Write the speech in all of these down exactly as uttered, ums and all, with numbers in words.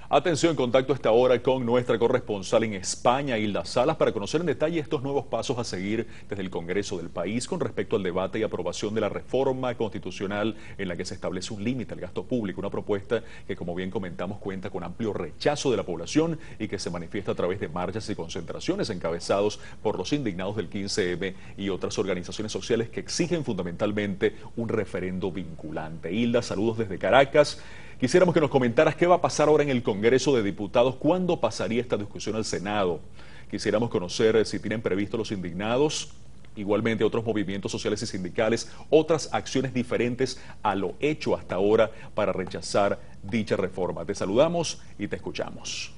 Atención, contacto a esta hora con nuestra corresponsal en España, Hilda Salas, para conocer en detalle estos nuevos pasos a seguir desde el Congreso del país con respecto al debate y aprobación de la reforma constitucional en la que se establece un límite al gasto público, una propuesta que, como bien comentamos, cuenta con amplio rechazo de la población y que se manifiesta a través de marchas y concentraciones encabezados por los indignados del quince eme y otras organizaciones sociales que exigen fundamentalmente un referendo vinculante. Hilda, saludos desde Caracas. Quisiéramos que nos comentaras qué va a pasar ahora en el Congreso de Diputados, cuándo pasaría esta discusión al Senado. Quisiéramos conocer si tienen previsto los indignados, igualmente otros movimientos sociales y sindicales, otras acciones diferentes a lo hecho hasta ahora para rechazar dicha reforma. Te saludamos y te escuchamos.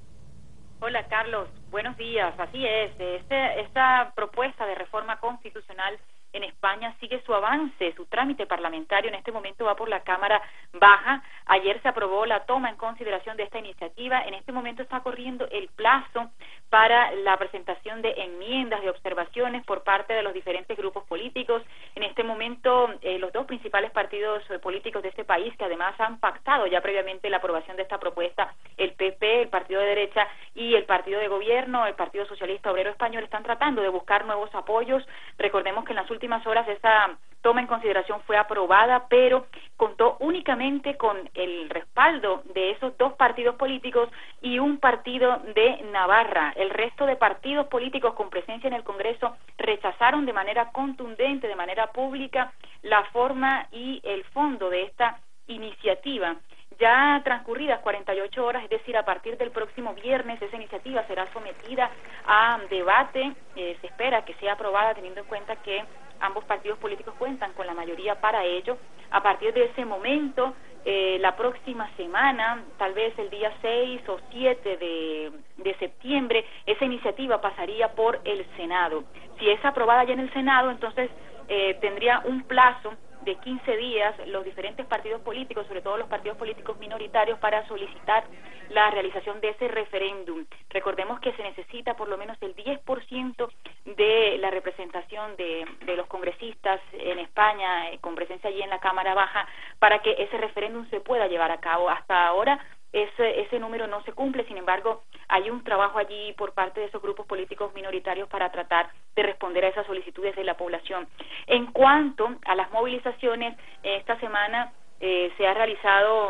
Hola Carlos, buenos días. Así es, este, esta propuesta de reforma constitucional en España sigue su avance, su trámite parlamentario en este momento va por la Cámara Baja. Ayer se aprobó la toma en consideración de esta iniciativa. En este momento está corriendo el plazo para la presentación de enmiendas, de observaciones por parte de los diferentes grupos políticos. En este momento eh, los dos principales partidos políticos de este país, que además han pactado ya previamente la aprobación de esta propuesta, el pe pe, el partido de derecha, y el partido de gobierno, el Partido Socialista Obrero Español, están tratando de buscar nuevos apoyos. Recordemos que en las últimas horas esta toma en consideración fue aprobada, pero contó únicamente con el respaldo de esos dos partidos políticos y un partido de Navarra. El resto de partidos políticos con presencia en el Congreso rechazaron de manera contundente, de manera pública, la forma y el fondo de esta iniciativa. Ya transcurridas cuarenta y ocho horas, es decir, a partir del próximo viernes, esa iniciativa será sometida a debate. Eh, se espera que sea aprobada teniendo en cuenta que ambos partidos políticos cuentan con la mayoría para ello. A partir de ese momento, eh, la próxima semana, tal vez el día seis o siete de, de septiembre, esa iniciativa pasaría por el Senado. Si es aprobada ya en el Senado, entonces eh, tendría un plazo de quince días los diferentes partidos políticos, sobre todo los partidos políticos minoritarios, para solicitar la realización de ese referéndum. Recordemos que se necesita por lo menos el diez por ciento de la representación de, de los congresistas en España, eh, con presencia allí en la Cámara Baja, para que ese referéndum se pueda llevar a cabo. Hasta ahora ese, ese número no se cumple, sin embargo, hay un trabajo allí por parte de esos grupos políticos minoritarios para tratar de responder a esas solicitudes de la población. En cuanto a las movilizaciones, esta semana eh, se ha realizado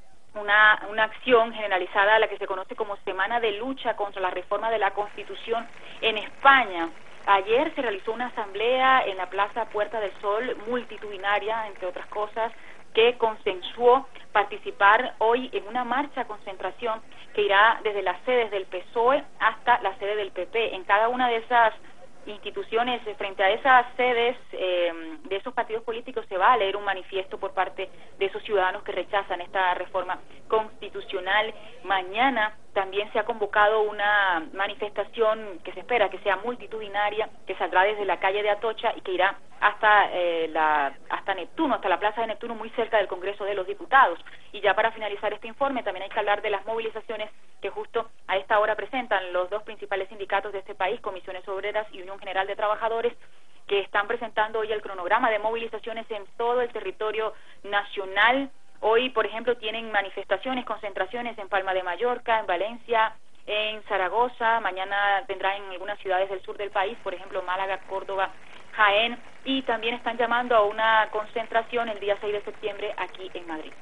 una, una acción generalizada, la que se conoce como Semana de Lucha contra la Reforma de la Constitución en España. Ayer se realizó una asamblea en la Plaza Puerta del Sol, multitudinaria, entre otras cosas, que consensuó participar hoy en una marcha concentración que irá desde las sedes del pe ese o e hasta la sede del pe pe. En cada una de esas instituciones, frente a esas sedes eh, de esos partidos políticos, se va a leer un manifiesto por parte de esos ciudadanos que rechazan esta reforma constitucional. Mañana también se ha convocado una manifestación que se espera que sea multitudinaria, que saldrá desde la calle de Atocha y que irá hasta eh, la hasta Neptuno, hasta la plaza de Neptuno, muy cerca del Congreso de los Diputados. Y ya para finalizar este informe, también hay que hablar de las movilizaciones que justo a esta hora presentan los dos principales sindicatos de este país, Comisiones Obreras y Unión General de Trabajadores, que están presentando hoy el cronograma de movilizaciones en todo el territorio nacional. Hoy, por ejemplo, tienen manifestaciones, concentraciones en Palma de Mallorca, en Valencia, en Zaragoza. Mañana tendrán en algunas ciudades del sur del país, por ejemplo, Málaga, Córdoba, Jaén, y también están llamando a una concentración el día seis de septiembre aquí en Madrid.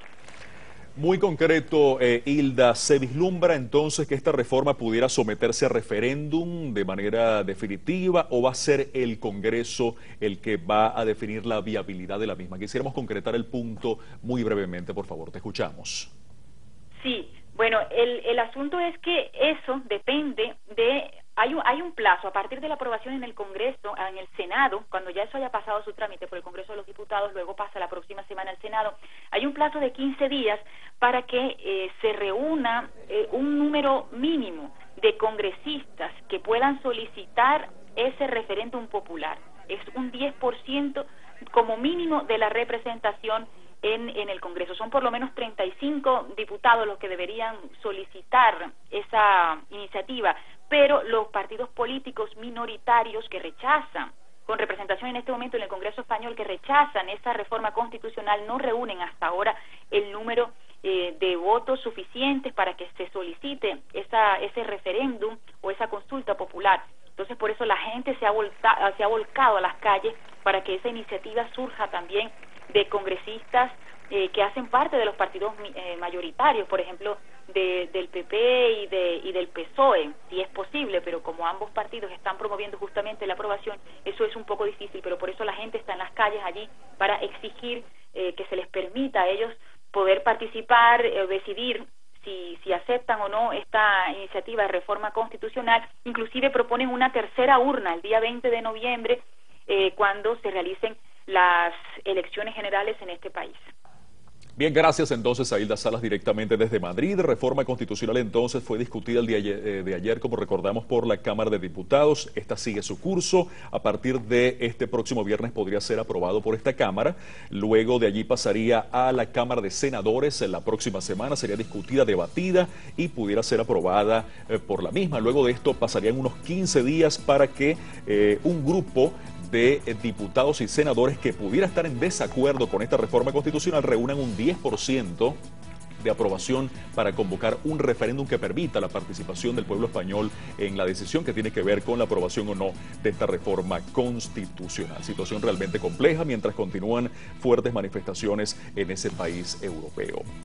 Muy concreto, eh, Hilda, ¿se vislumbra entonces que esta reforma pudiera someterse a referéndum de manera definitiva o va a ser el Congreso el que va a definir la viabilidad de la misma? Quisiéramos concretar el punto muy brevemente, por favor, te escuchamos. Sí, bueno, el, el asunto es que eso depende de... Hay un, hay un plazo, a partir de la aprobación en el Congreso, en el Senado, cuando ya eso haya pasado su trámite por el Congreso de los Diputados, luego pasa la próxima semana al Senado, hay un plazo de quince días para que eh, se reúna eh, un número mínimo de congresistas que puedan solicitar ese referéndum popular. Es un diez por ciento como mínimo de la representación En, en el Congreso. Son por lo menos treinta y cinco diputados los que deberían solicitar esa iniciativa, pero los partidos políticos minoritarios que rechazan, con representación en este momento en el Congreso español, que rechazan esa reforma constitucional, no reúnen hasta ahora el número eh, de votos suficientes para que se solicite esa, ese referéndum o esa consulta popular. Entonces, por eso la gente se ha, volta, se ha volcado a las calles para que esa iniciativa surja también de congresistas eh, que hacen parte de los partidos eh, mayoritarios, por ejemplo, de, del P P y, de, y del P S O E, si es posible, pero como ambos partidos están promoviendo justamente la aprobación, eso es un poco difícil, pero por eso la gente está en las calles allí para exigir eh, que se les permita a ellos poder participar, eh, decidir si, si aceptan o no esta iniciativa de reforma constitucional. Inclusive proponen una tercera urna el día veinte de noviembre, eh, cuando se realicen las elecciones generales en este país. Bien, gracias entonces a Hilda Salas directamente desde Madrid. Reforma constitucional entonces fue discutida el día de ayer, como recordamos, por la Cámara de Diputados. Esta sigue su curso. A partir de este próximo viernes podría ser aprobado por esta Cámara. Luego de allí pasaría a la Cámara de Senadores. En la próxima semana sería discutida, debatida y pudiera ser aprobada eh, por la misma. Luego de esto pasarían unos quince días para que eh, un grupo de diputados y senadores que pudiera estar en desacuerdo con esta reforma constitucional reúnan un diez por ciento de aprobación para convocar un referéndum que permita la participación del pueblo español en la decisión que tiene que ver con la aprobación o no de esta reforma constitucional. Situación realmente compleja mientras continúan fuertes manifestaciones en ese país europeo.